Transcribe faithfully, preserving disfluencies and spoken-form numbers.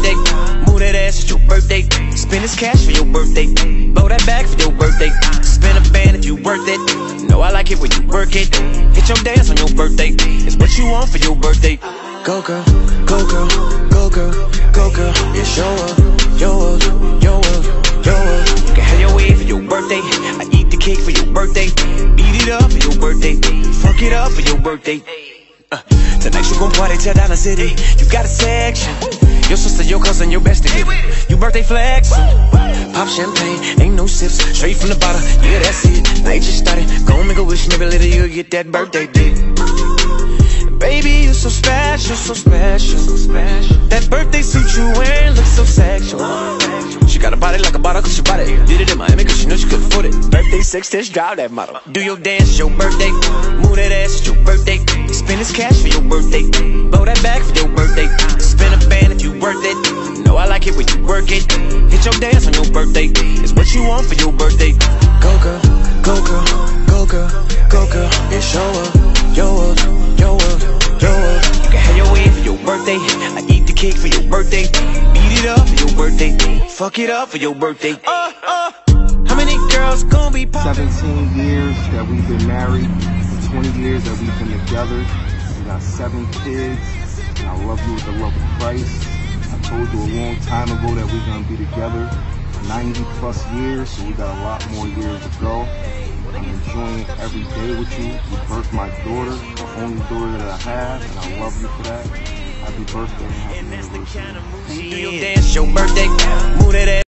birthday. Move that ass, it's your birthday. Spend this cash for your birthday. Blow that bag for your birthday. Spin a band if you worth it. Know I like it when you work it. Hit your dance on your birthday. It's what you want for your birthday. Go girl, go girl, go girl, go girl. It's your world, your world, your world, your world. You can have your way for your birthday. I eat the cake for your birthday. Eat it up for your birthday. Fuck it up for your birthday. Uh, tonight you gon' party, tear down the city. You got a section. Your sister, your cousin, your bestie. You birthday flexin'. Pop champagne, ain't no sips. Straight from the bottle, yeah that's it. Night just started, gon' make a wish. Maybe later you'll get that birthday dick. Baby, you so special, so special, so special. That birthday suit you wearing looks so sexual. She got a body like a bottle cause she bought it. Did it in Miami cause she know she could afford it. Birthday sex test, drive that model. Do your dance, it's your birthday. Move that ass, it's your birthday. Spend this cash for your birthday. Blow that bag for your birthday. Spin a band if you worth it. Know I like it when you work it. Hit your dance on your birthday. It's what you want for your birthday. Go girl, go girl, go girl, go girl. It's your world, your world, your world, your world. You can have your way for your birthday. I eat the cake for your birthday. Eat it up for your birthday. Fuck it up for your birthday. Uh, uh. How many girls gon' be poppin'? seventeen years that we've been married. twenty years that we've been together. We got seven kids. And I love you with the love of Christ. I told you a long time ago that we're gonna be together ninety plus years, so we got a lot more years to go. I'm enjoying every day with you. You birthed my daughter, the only daughter that I have, and I love you for that. Happy birthday and happy anniversary. Do your dance, your birthday. Move that ass.